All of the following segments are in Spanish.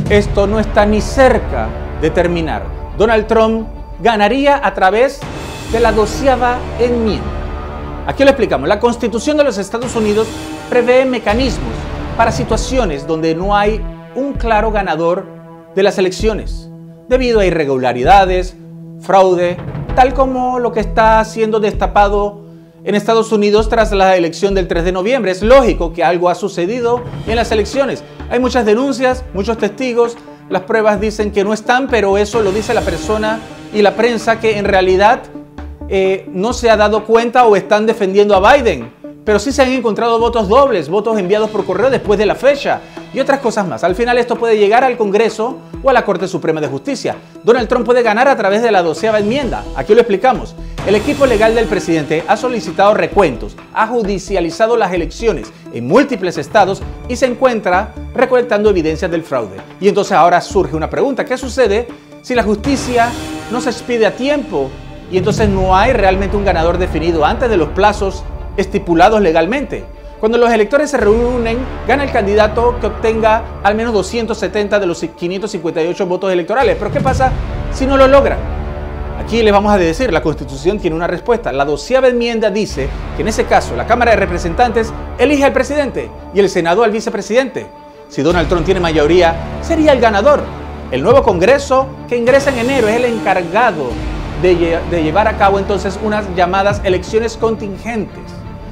esto no está ni cerca de terminar. Donald Trump ganaría a través de la 12ª enmienda. Aquí lo explicamos. La Constitución de los Estados Unidos prevé mecanismos para situaciones donde no hay un claro ganador de las elecciones, debido a irregularidades, fraude, tal como lo que está siendo destapado en Estados Unidos tras la elección del 3 de noviembre. Es lógico que algo ha sucedido en las elecciones. Hay muchas denuncias, muchos testigos, las pruebas dicen que no están, pero eso lo dice la persona y la prensa que en realidad no se ha dado cuenta o están defendiendo a Biden. Pero sí se han encontrado votos dobles, votos enviados por correo después de la fecha y otras cosas más. Al final esto puede llegar al Congreso o a la Corte Suprema de Justicia. Donald Trump puede ganar a través de la 12ª enmienda. Aquí lo explicamos. El equipo legal del presidente ha solicitado recuentos, ha judicializado las elecciones en múltiples estados y se encuentra recolectando evidencias del fraude. Y entonces ahora surge una pregunta. ¿Qué sucede si la justicia no se expide a tiempo y entonces no hay realmente un ganador definido antes de los plazos estipulados legalmente? Cuando los electores se reúnen, gana el candidato que obtenga al menos 270 de los 558 votos electorales. Pero ¿qué pasa si no lo logra? Aquí les vamos a decir, la Constitución tiene una respuesta. La 12ª enmienda dice que en ese caso la Cámara de Representantes elige al presidente y el Senado al vicepresidente. Si Donald Trump tiene mayoría, sería el ganador. El nuevo Congreso que ingresa en enero es el encargado de llevar a cabo entonces unas llamadas elecciones contingentes.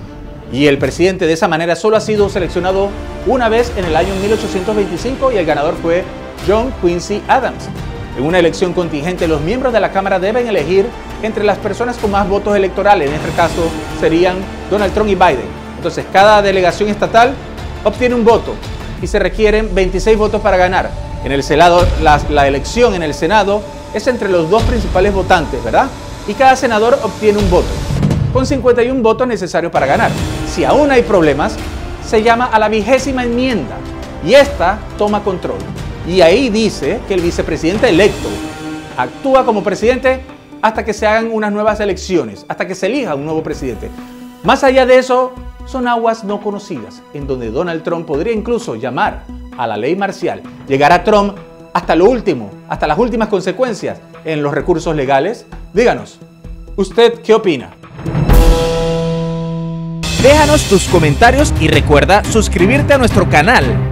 Y el presidente de esa manera solo ha sido seleccionado una vez en el año 1825 y el ganador fue John Quincy Adams. En una elección contingente, los miembros de la Cámara deben elegir entre las personas con más votos electorales. En este caso serían Donald Trump y Biden. Entonces, cada delegación estatal obtiene un voto y se requieren 26 votos para ganar. En el Senado, la elección en el Senado es entre los dos principales votantes, ¿verdad? Y cada senador obtiene un voto, con 51 votos necesarios para ganar. Si aún hay problemas, se llama a la 20ª enmienda y esta toma control. Y ahí dice que el vicepresidente electo actúa como presidente hasta que se hagan unas nuevas elecciones, hasta que se elija un nuevo presidente. Más allá de eso, son aguas no conocidas, en donde Donald Trump podría incluso llamar a la ley marcial. ¿Llegará Trump hasta lo último, hasta las últimas consecuencias en los recursos legales? Díganos, ¿usted qué opina? Déjanos tus comentarios y recuerda suscribirte a nuestro canal.